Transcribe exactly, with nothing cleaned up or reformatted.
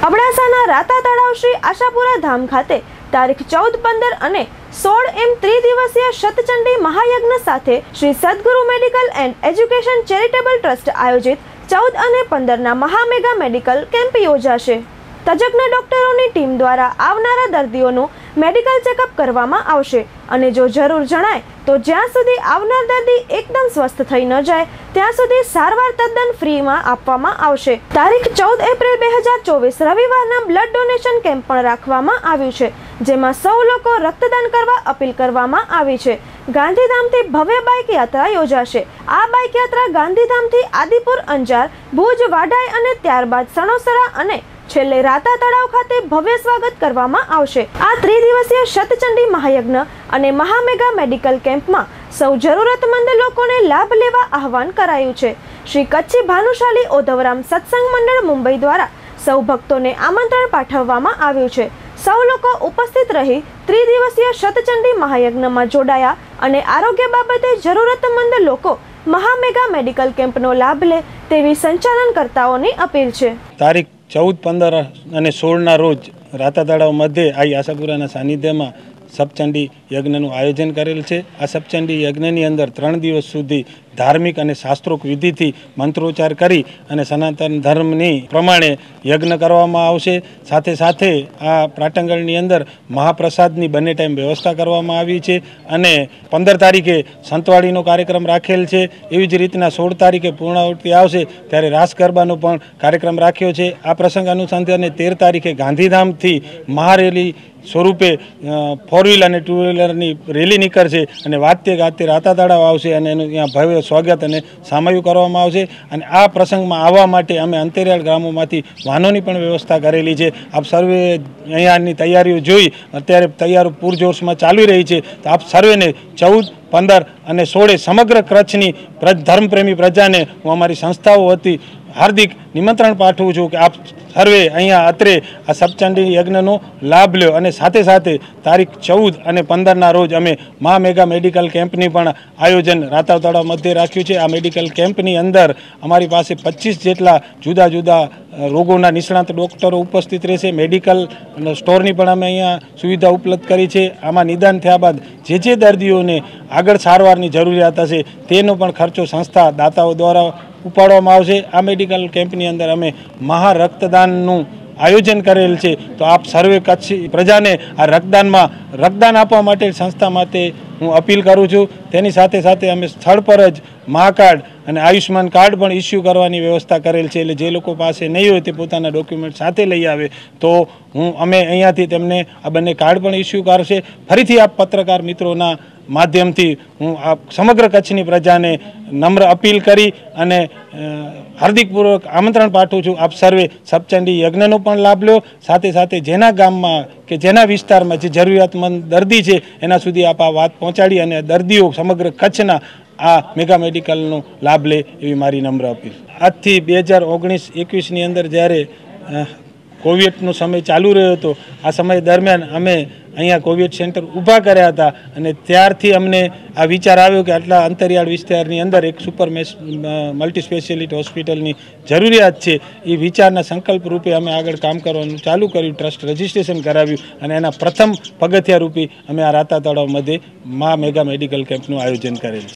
અબડાસાના રાતા તળાવ શ્રી આશાપુરા ધામ ખાતે તારીખ ચૌદ પંદર અને સોળ એમ ત્રિદિવસીય શતચંડી મહાયજ્ઞ સાથે Shri Sadguru medical and education charitable trust આયોજિત ચૌદ અને પંદરના મહામેગા મેડિકલ કેમ્પ યોજાશે। તજજ્ઞ ડોક્ટરોની ટીમ દ્વારા આવનારા દર્દીઓનું મેડિકલ ચેકઅપ કરવામાં આવશે અને જો જરૂર જણાય તો જ્યાં સુધી આવનાર દર્દી એકદમ સ્વસ્થ થઈ ન જાય ત્યાં સુધી સારવાર તદ્દન ફ્રીમાં આપવામાં આવશે। તારીખ ચૌદ એપ્રિલ બે હજાર ચોવીસ રવિવારના બ્લડ ડોનેશન કેમ્પ પણ રાખવામાં આવ્યું છે, જેમાં સૌ લોકો રક્તદાન કરવા અપીલ કરવામાં આવી છે। ગાંધીધામથી ભવ્ય બાઇક યાત્રા યોજાશે। આ બાઇક યાત્રા ગાંધીધામથી આદિપુર, અંજાર, ભુજ, વાડાઈ અને ત્યારબાદ સણોસરા અને છેલ્લે રાતા તળાવ ખાતે ભવ્ય સ્વાગત કરવામાં આવશે। આ ત્રિદિવસીય શતચંડી મહાયજ્ઞ અને મહામેગા મેડિકલ કેમ્પમાં સૌ જરૂરતમંદ લોકોને લાભ લેવા આહવાન કરાયું છે। શ્રી કચ્છી ભાનુશાલી ઓધવરામ સત્સંગ મંડળ મુંબઈ દ્વારા સૌ ભક્તોને આમંત્રણ પાઠવવામાં આવ્યું છે। સૌ લોકો ઉપસ્થિત રહી ત્રિદિવસીય શતચંડી મહાયજ્ઞમાં જોડાયા અને આરોગ્ય બાબતે જરૂરતમંદ લોકો મહામેગા મેડિકલ કેમ્પનો લાભ લે તેવી સંચાલનકર્તાઓની અપીલ છે। તારીખ ચૌદ પંદર અને સોળના રોજ રાતા તળાવ મધ્યે આ આશાપુરાના સાનિધ્યમાં સપ્તચંડી યજ્ઞનું આયોજન કરેલ છે। આ સપ્તચંડી યજ્ઞની અંદર ત્રણ દિવસ સુધી ધાર્મિક અને શાસ્ત્રોક્ત વિધિથી મંત્રોચ્ચાર કરી અને સનાતન ધર્મની પ્રમાણે યજ્ઞ કરવામાં આવશે। સાથે સાથે આ પ્રાટંગણની અંદર મહાપ્રસાદની બંને ટાઈમ વ્યવસ્થા કરવામાં આવી છે અને પંદર તારીખે સંતવાડીનો કાર્યક્રમ રાખેલ છે। એવી જ રીતના સોળ તારીખે પૂર્ણાહુતિ આવશે ત્યારે રાસ ગરબાનો પણ કાર્યક્રમ રાખ્યો છે। આ પ્રસંગ અનુસંધાને તેર તારીખે ગાંધીધામથી મહારેલી સ્વરૂપે ફોર વ્હીલ અને ટુ વ્હીલરની રેલી નીકળશે અને વાતે ગાતે રાતા તળાવ આવશે અને એનું ત્યાં ભવ્ય સ્વાગત અને સામયું કરવામાં આવશે। અને આ પ્રસંગમાં આવવા માટે અમે અંતરિયાળ ગ્રામોમાંથી વાહનોની પણ વ્યવસ્થા કરેલી છે। આપ સર્વે અહીંયાની તૈયારીઓ જોઈ અત્યારે તૈયારીઓ પૂરજોશમાં ચાલી રહી છે, તો આપ સર્વેને ચૌદ પંદર અને સોળે સમગ્ર કચ્છની ધર્મપ્રેમી પ્રજાને હું અમારી સંસ્થાઓ વતી હાર્દિક નિમંત્રણ પાઠવું છું કે આપ સર્વે અહીંયા અત્રે આ સપ્તચંડી યજ્ઞનો લાભ લ્યો। અને સાથે સાથે તારીખ ચૌદ અને પંદરના રોજ અમે મહા મેગા મેડિકલ કેમ્પની પણ આયોજન રાતા તળાવ મધ્યે રાખ્યું છે। આ મેડિકલ કેમ્પની અંદર અમારી પાસે પચીસ જેટલા જુદા જુદા રોગોના નિષ્ણાત ડૉક્ટરો ઉપસ્થિત રહેશે। મેડિકલ સ્ટોરની પણ અમે અહીંયા સુવિધા ઉપલબ્ધ કરી છે। આમાં નિદાન થયા બાદ જે જે દર્દીઓને આગળ સારવારની જરૂરિયાત હશે તેનો પણ ખર્ચો સંસ્થા દાતાઓ દ્વારા ઉપાડવામાં આવશે। આ મેડિકલ કેમ્પની અંદર અમે મહા રક્તદાનનું આયોજન કરેલ છે, તો આપ સર્વે કચ્છી પ્રજાને આ રક્તદાનમાં રક્તદાન આપવા માટે સંસ્થા માટે હું અપીલ કરું છું। તેની સાથે સાથે અમે સ્થળ પર જ મા કાર્ડ અને આયુષ્યમાન કાર્ડ પણ ઇસ્યુ કરવાની વ્યવસ્થા કરેલ છે, એટલે જે લોકો પાસે નહીં હોય તે પોતાના ડોક્યુમેન્ટ સાથે લઈ આવે તો હું અમે અહીંયાથી તેમને આ બંને કાર્ડ પણ ઇસ્યુ કરશે। ફરીથી આપ પત્રકાર મિત્રોના માધ્યમથી હું આ સમગ્ર કચ્છની પ્રજાને નમ્ર અપીલ કરી અને હાર્દિકપૂર્વક આમંત્રણ પાઠવું છું આપ સર્વે સપ્તચંડી યજ્ઞનો પણ લાભ લો। સાથે સાથે જેના ગામમાં કે જેના વિસ્તારમાં જે જરૂરિયાતમંદ દર્દી છે એના સુધી આપ આ વાત પહોંચાડી અને દર્દીઓ સમગ્ર કચ્છના આ મેગા મેડિકલનો લાભ લે એવી મારી નમ્ર અપીલ। આજથી બે હજાર ઓગણીસ એકવીસની અંદર જ્યારે કોવિડનો સમય ચાલુ રહ્યો હતો, આ સમય દરમિયાન અમે અહીંયા કોવિડ સેન્ટર ઊભા કર્યા હતા અને ત્યારથી અમને આ વિચાર આવ્યો કે આટલા અંતરિયાળ વિસ્તારની અંદર એક સુપર મલ્ટી સ્પેશિયાલિટી હોસ્પિટલની જરૂરિયાત છે। એ વિચારના સંકલ્પ રૂપે અમે આગળ કામ કરવાનું ચાલુ કર્યું, ટ્રસ્ટ રજિસ્ટ્રેશન કરાવ્યું અને એના પ્રથમ પગથિયા રૂપી અમે આ રાતા તળાવ મધ્યે મહા મેગા મેડિકલ કેમ્પનું આયોજન કરેલ છે।